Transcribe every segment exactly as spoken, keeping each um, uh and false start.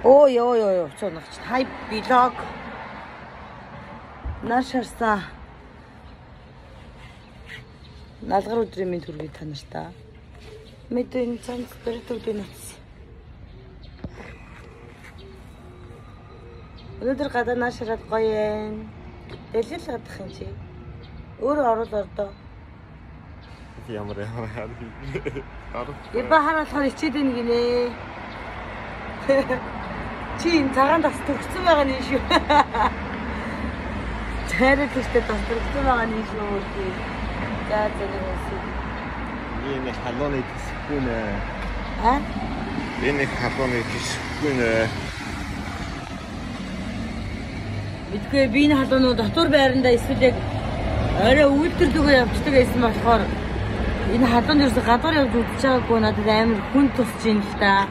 Оо ёо ёо ёо цоногч. Хай блог. Нашарсан. Налгар өдрийн минь төргийг та нартай. Мэд энэ цанц бэртүүдийн нац. Өнөөдөр гадаа наашраад гоё юм. Дэлгэл гадах юм чи. Өөрөө орол ордоо. Ямар ямар харах. Яба хараалахаар ичээд ийн гинэ. Чи энэ цагаан тас төгссөн байгаа нь шүү. Тэрэг ихтэй тас төгссөн байгаа нь шүү. За зэрэгсэн. Энэ халууны хэсгүй нэ. А? Энэ халууны хэсгүй нэ. Мэдгүй би энэ халуунууд дотор байранда эсвэл яг орой үйлдвэрлэгээ явцдаг байсан болохоор энэ халуун ерөөсө гадуур явж үзэж байгаагүй надад амар хүн тусч юм л та.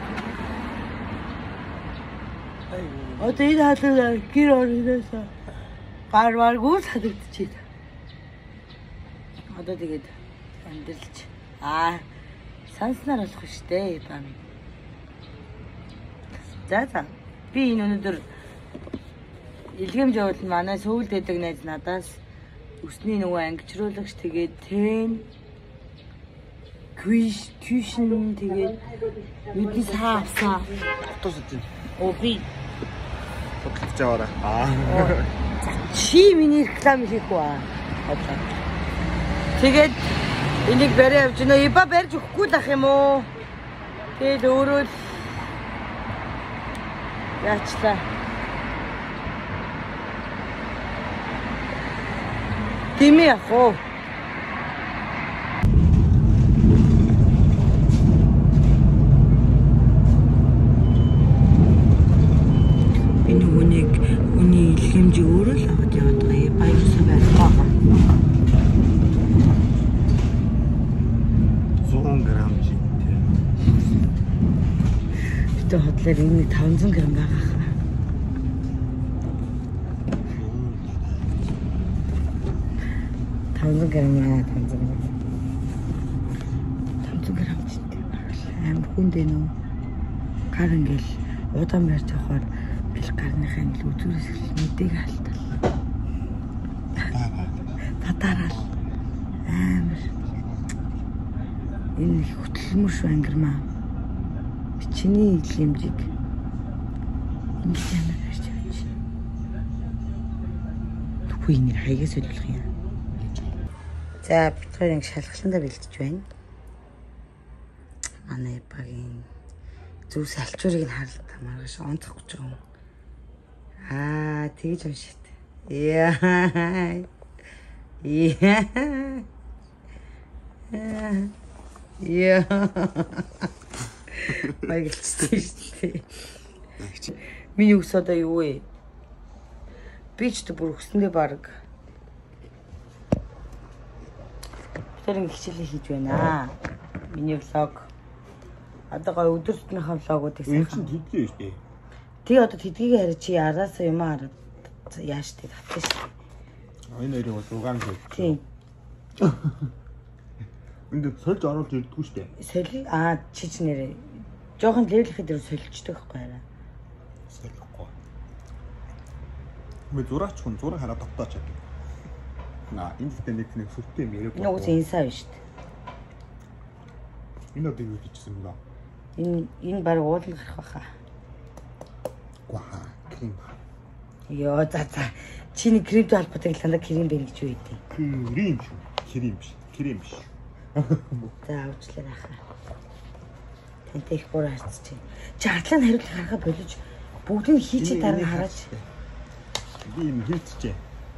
Одоо энэ халуун гэр орноос гар маргуу садагдчихээ. Одоо тэгээд амьдралч аа санснаар болох штэ бам. За за би энэ өнөдөр илгээмж явуул манай сүүлд дэдэг найз надаас өсний нөгөө ангичруулагч тэгээд тэн квиш тюшн тэгээд мэдээ саавсаа Тус үгүй. оо би Тоглож аваарай. Аа. Чи миний реклам хийх үү аа. Тэгээд энийг барай явж гинэ. Иба барьж өгөхгүй л ах юм уу? Тэгээд өөрөө л яачлаа. Тимээ ах уу. Илгээмжийг өөрөө л аваад яваад байгаа. Баярсан байна. зуун грамм жинтэй. Битээ хотлоор энэ таван зуун грамм байгаа хаа. таван зуун грамм яа таван зуун грамм. таван зуун грамм жинтэй. Амар хүндээ нөө. Гар ингээл удаан барьж авахаар гарныхаа л үзүүрээс мэдээг алдаа. Татарал. Амар. Энэ хөтөлмөрш ангирмаа. Бичний илэмжиг. Ингэж ямар байж байгаа юм. Түгүй энэ хаягаас солих юм. За битгаар ингэ шалхландаа бэлтэж байна. Манай багийн зүг салчуурыг нь харалтаа маргааш онцох гэж байгаа юм. Аа, тэгж уншид. Яа. Яа. Яа. Баярлалаа шүү дээ. Миний үс одоо юу вэ? Би ч бүр өксөндөө баг. Тэр ингэ хичээлээ хийж байна. Миний влог. Одоо гой өдөр тутмынхаа влогуудыг сайхан хийдгээ шүү дээ. Тий одоо тэдгийг хараа чи араасаа юм хараад яаш тий татсан шүү. Энэ хоёрыг бол угаан гэж. Тий. Энд сольж оруулж ирдгүү шүү дээ. Соли аа чи ч нэрээ жоохон левлэхэд дэр солилцдог байхгүй хараа. Солихгүй. Мэ зураач хүн зураг хараад тогтооч. На энэ дэнд нэг нэг сүртэй юм яриаг. Энэ уус инсаа биш шүү. Энэ одоо юу хийчихсэн бэ? Энэ энэ баг уулын гарах байхаа. Ваа, крем. Йоо за за. Чиний крипто албатай таланда крем байна гэж үү дээ. Крем шүү. Крем биш. Крем биш. За уучлаарай хаа. Тэнтэй их бүр харцч чинь. Чи артлын хариулт харахаа болиж бүгдийг хийчээ дараа нь хараач. Би юм хийчихээ.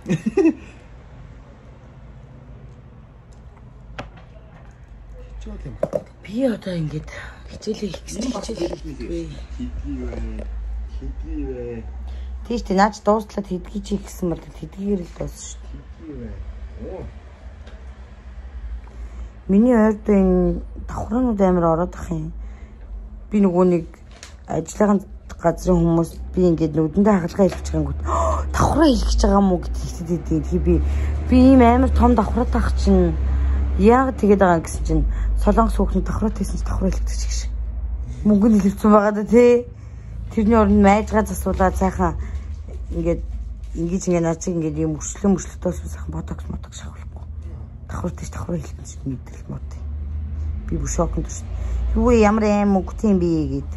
Чиглэм. Би одоо ингэж хичээлээ хийх гэсэн хичээл хийхгүй. Хэдий вэ? Тийш тий наач дуустлаад хэдгий чи гэсэн бол хэдгээр л дууссан шүү дээ. Оо. Миний ойрд энэ давхраанууд амар ороод ах юм. Би нөгөө нэг ажиллагаанд газрын хүмүүс би ингээд нүдэндээ хагалгаа хэлчих гингүүт давхраа хэлчихэж байгаа мó гэж хэлдэг. Тэгээ би би ийм амар том давхраа таах чинь яг тэгээд байгаа гэсэн чинь солонгос хүүхний давхраа тайсан давхраа хэлдэг шиг. Мөнгө нэлээвсэн байгаа да тий. тэрний оронд майжгаа засуулаад сайхан ингээд ингэж ингээд наад чи ингээд юм өчлөн мөчлөлтөөс сайхан ботокс мотокс шавлахгүй. Давхартай давхар хэлсэн чинь мэдрэл мод. Би бүр шокнд шүү. Юу ямар аим мөнгөтэй юм бэ гээд.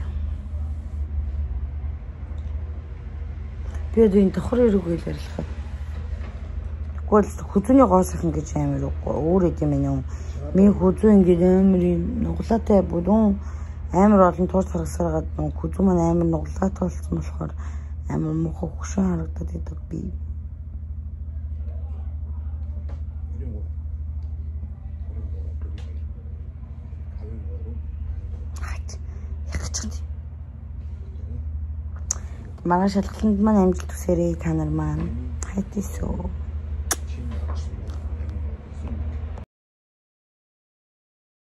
Би энэ давхар ирүүг ярьлахад. Тэгвэл хүзүүний гоосх ингэж амар уу. Өөр юм юм. Миний хүзүү ингэж амар нуглаатай бүрэн амар олон туурч харгасараад хүзүү маань амар нуглаатай болсон болохоор амар муухай хөшөө харагдаад идэг би. Манай шалгаланд маань амжилт хүсээрэй та нар маань. Хайт ийсөө.